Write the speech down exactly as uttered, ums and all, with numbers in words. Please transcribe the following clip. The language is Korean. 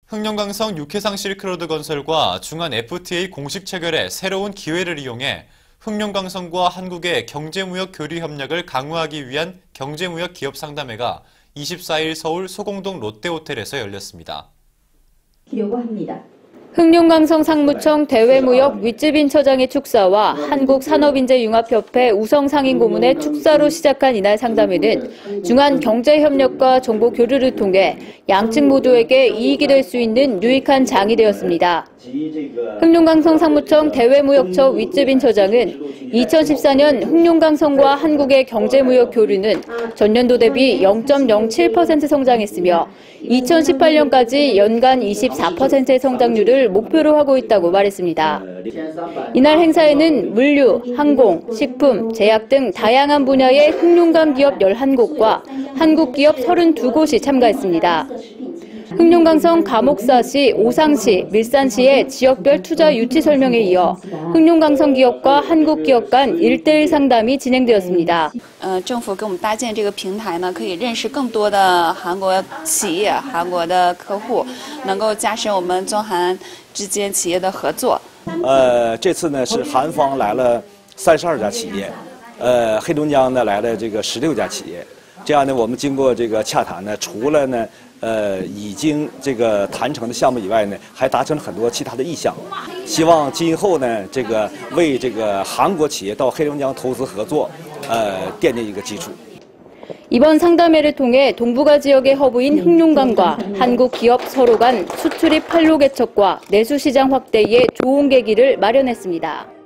흑룡강성 육해상 실크로드 건설과 중한 에프티에이 공식 체결의 새로운 기회를 이용해 흑룡강성과 한국의 경제무역 교류 협력을 강화하기 위한 경제무역 기업 상담회가 이십사일 서울 소공동 롯데호텔에서 열렸습니다. 흑룡강성 상무청 대외무역 위즈빈 처장의 축사와 한국산업인재융합협회 우성상인고문의 축사로 시작한 이날 상담회는 중한 경제협력과 정보 교류를 통해 양측 모두에게 이익이 될 수 있는 유익한 장이 되었습니다. 흑룡강성 상무청 대외무역처 위즈빈 처장은 이천십사년 흑룡강성과 한국의 경제무역 교류는 전년도 대비 영 점 영칠 퍼센트 성장했으며 이천십팔년까지 연간 이십사 퍼센트의 성장률을 목표로 하고 있다고 말했습니다. 이날 행사에는 물류, 항공, 식품, 제약 등 다양한 분야의 흑룡강 기업 열한 곳과 한국 기업 서른두 곳이 참가했습니다. 흑룡강성 감옥사시, 오상시, 밀산시의 지역별 투자 유치 설명에 이어 흑룡강성 기업과 한국 기업 간 일대일 상담이 진행되었습니다. 呃，政府给我们搭建这个平台呢，可以认识更多的韩国企业、韩国的客户，能够加深我们中韩之间企业的合作。 呃，这次呢是韩方来了三十二家企业，呃，黑龙江呢来了这个十六家企业。这样呢，我们经过这个洽谈呢，除了呢。 呃，已经这个谈成的项目以外呢，还達成了很多其他的意向。希望今後呢，这个为这个韩国企业到黑龙江投资合作，呃，奠定一个基础。 이번 상담회를 통해 동북아 지역의 허브인 흑룡강과 한국 기업 서로 간 수출입 활로 개척과 내수 시장 확대에 좋은 계기를 마련했습니다.